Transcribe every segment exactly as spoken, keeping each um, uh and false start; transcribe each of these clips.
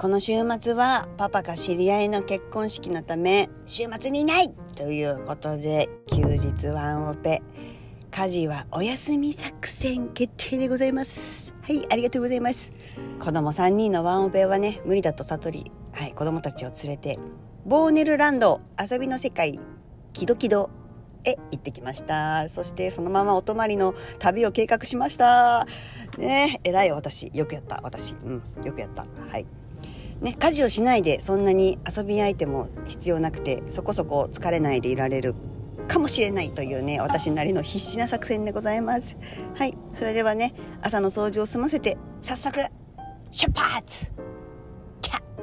この週末はパパが知り合いの結婚式のため週末にいないということで、休日ワンオペ、家事はお休み作戦決定でございます。はい、ありがとうございます。子供さんにんのワンオペはね無理だと悟り、はい、子供たちを連れてボーネルランド遊びの世界キドキドへ行ってきました。そしてそのままお泊まりの旅を計画しましたね。えらい私、よくやった私、うんよくやった。はいね、家事をしないでそんなに遊び相手も必要なくて、そこそこ疲れないでいられるかもしれないというね、私なりの必死な作戦でございます。はい、それではね、朝の掃除を済ませて早速出発。キャッ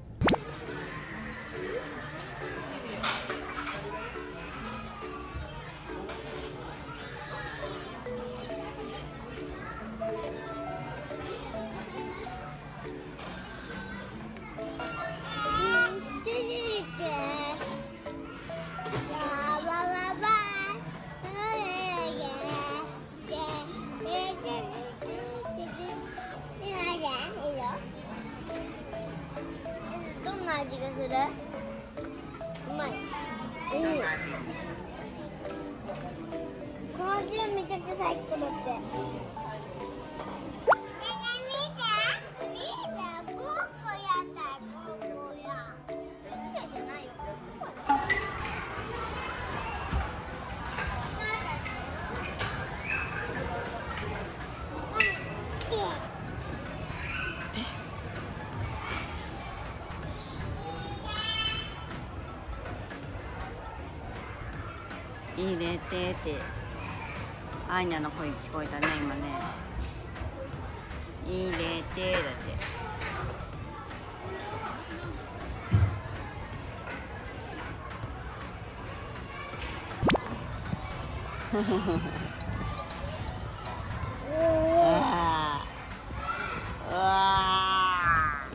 どんな味がする？うまい。どんな味？この味めちゃくちゃ最高だって。 入れてってアーニャの声聞こえたね今ね。入れてだってうわうわ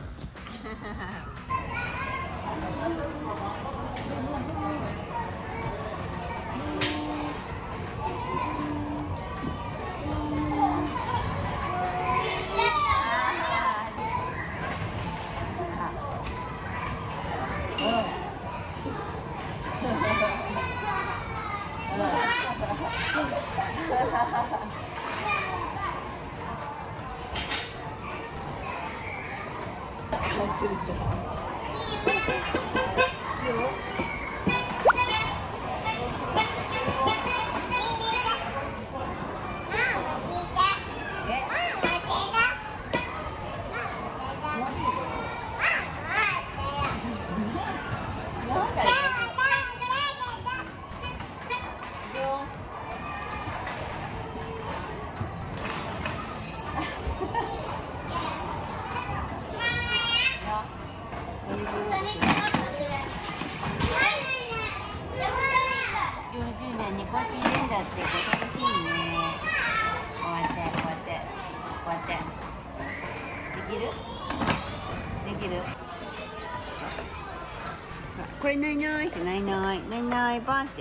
これないないしてないないないないバーして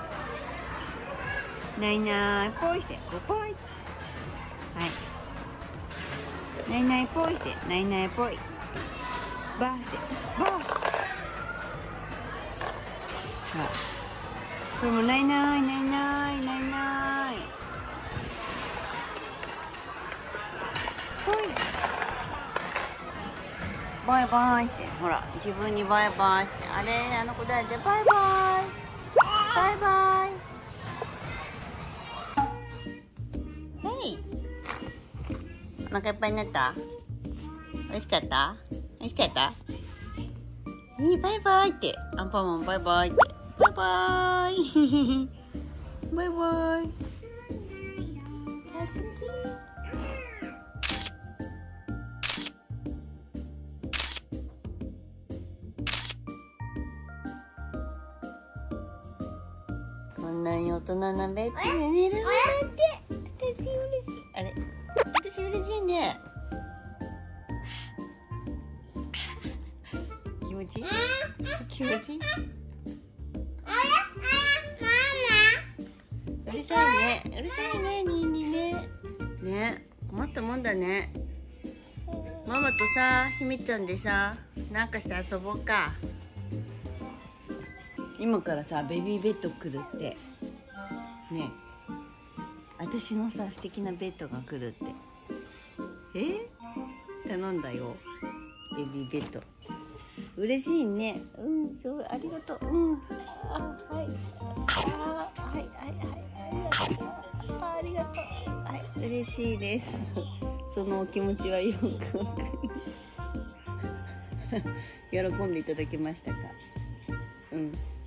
ないないポイしてポイ、はいないないポイしてないないポイバーしてバー、はいこれもないないないないないないポイバイバイして、ほら自分にバイバイして、あれあの子誰でバイバイバイバイ。ヘイ、お腹いっぱいになった？美味しかった？美味しかった？いいバイバイって、アンパンマンバイバイって、バイバイバイバイ。たすきこんなに大人なベッドで寝るのだって、私嬉しい。あれ、私嬉しいね。気持ちいい？気持ちいい？うるさいね、うるさいね、ニーニーね。ね、困ったもんだね。 ママとさ、ひめちゃんでさ、なんかして遊ぼうか。今からさ、ベビーベッド来るってね。私のさ、素敵なベッドが来るって。え頼んだよ、ベビーベッド。嬉しいね。うん、そう、ありがとう。うん、あ、はい、あ、はいはいはい、ありがとう。はい、嬉しいです。そのお気持ちはよくわかる。喜んでいただけましたか？うん。